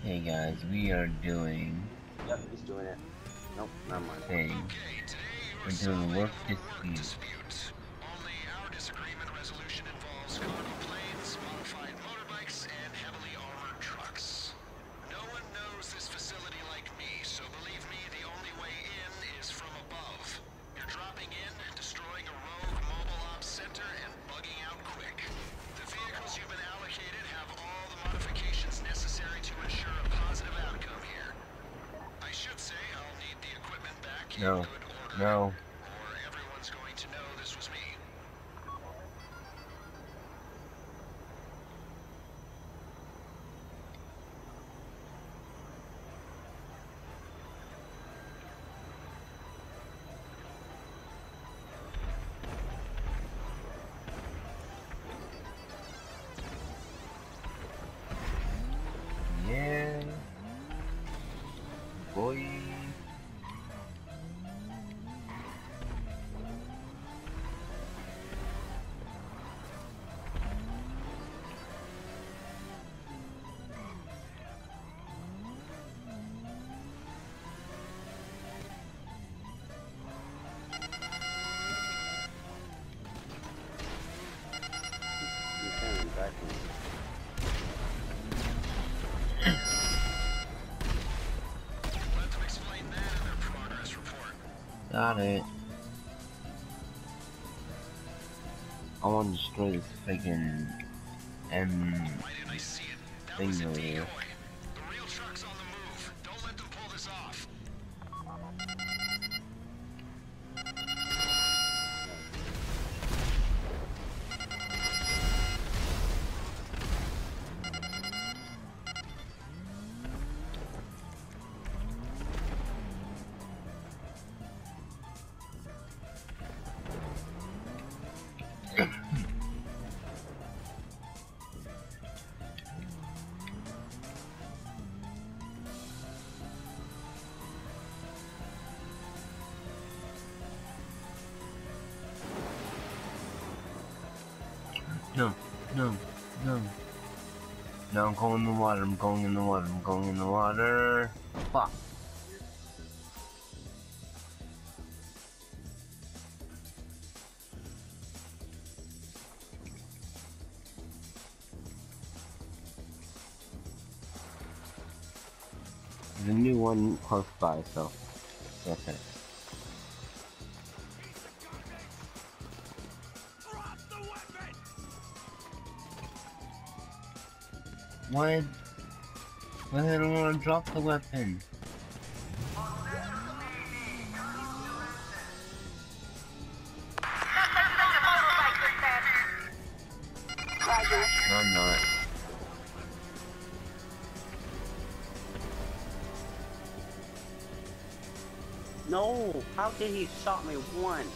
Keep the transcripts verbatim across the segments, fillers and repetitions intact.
Hey guys, we are doing Yep, he's doing it. Nope, never mind. thing. Okay, today you We're are doing solving work a work dispute. dispute. Only our disagreement resolution involves cargo planes, modified motorbikes, and heavily armored trucks. No one knows this facility like me, so believe me, the only way in is from above. You're dropping in, destroying a rogue mobile ops center, and bugging out quick. The vehicles you've been allocated have all the modifications necessary to ensure a positive outcome here. I should say I'll need the equipment back in No, good order, no. or everyone's going to know this was me. Yeah. Boy. You can back in. Let them explain that in their progress report. Got it. I want to destroy this freaking M Why didn't I see it? That thing was a over decoy. here. The real truck's on the move. Don't let them pull this off. No, no, no. No, I'm going in the water, I'm going in the water, I'm going in the water. Fuck. There's a new one close by, so that's it. What? Well, I don't want to drop the weapon. No, I'm not. No! How did he shot me once?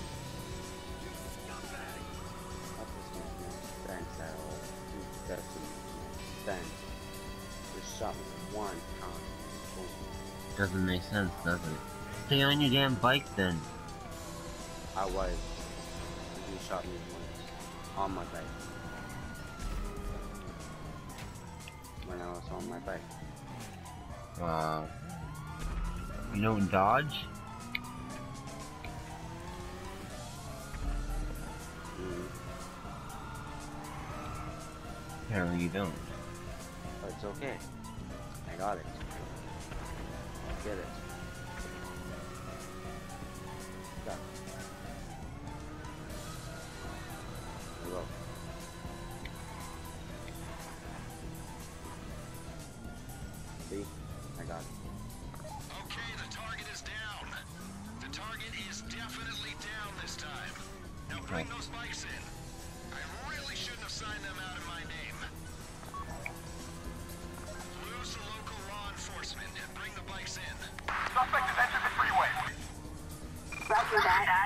Thanks, Harold. You got some sense. Just shot me one time. Boom. Doesn't make sense, does it? Stay on your damn bike then. I was. You shot me once. On my bike. When I was on my bike. Uh, you know dodge? Mm. Apparently you don't. But it's okay. I got it. I get it. Got it. Hello. See? I got it. Okay, the target is down. The target is definitely down this time. Now bring those bikes in. I really shouldn't have signed them out in my name. Lose the local law enforcement and bring the bikes in. Suspect has entered the freeway. Roger that.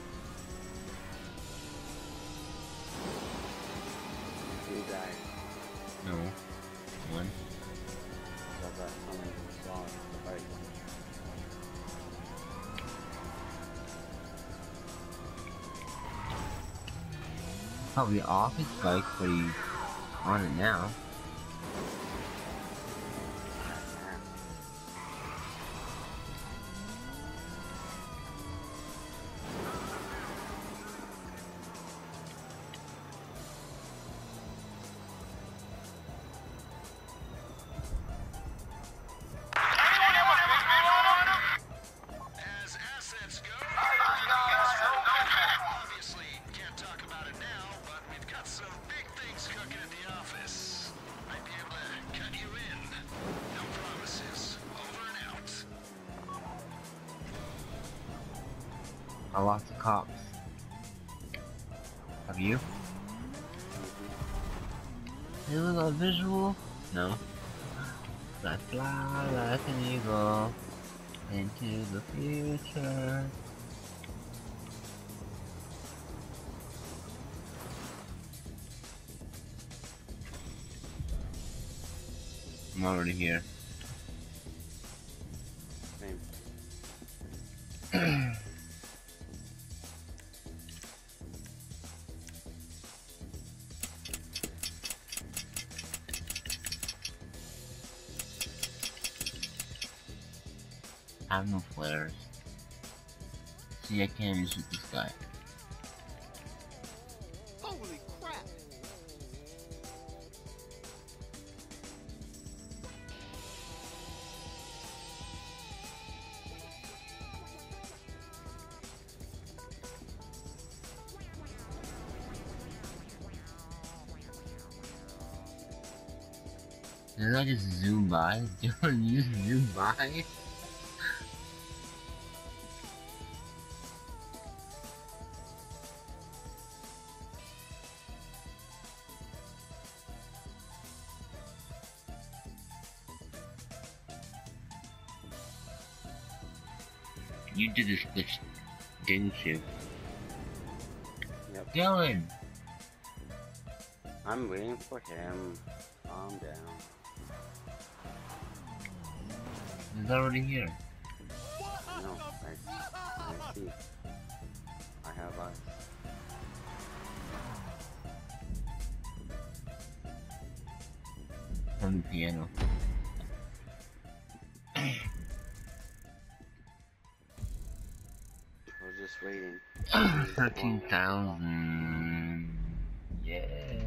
You guys. Probably off his bike, but he's on it now. As assets go, obviously can't talk about it now, but we've got some big things cooking at the office. Might be able to cut you in. No promises. Over and out. I lost the cops. Have you? Hey, look, a visual? No. I fly like an eagle into the future. I'm already here. Same. I have no flares. See, I can't even shoot this guy. Holy crap! Did I just zoom by? Did you just zoom by? You did this glitch, didn't you? Yep. Dylan! I'm waiting for him. Calm down. He's already here. No, I, I see. I have eyes. On the piano. I was just waiting. Thirteen thousand. Yeah.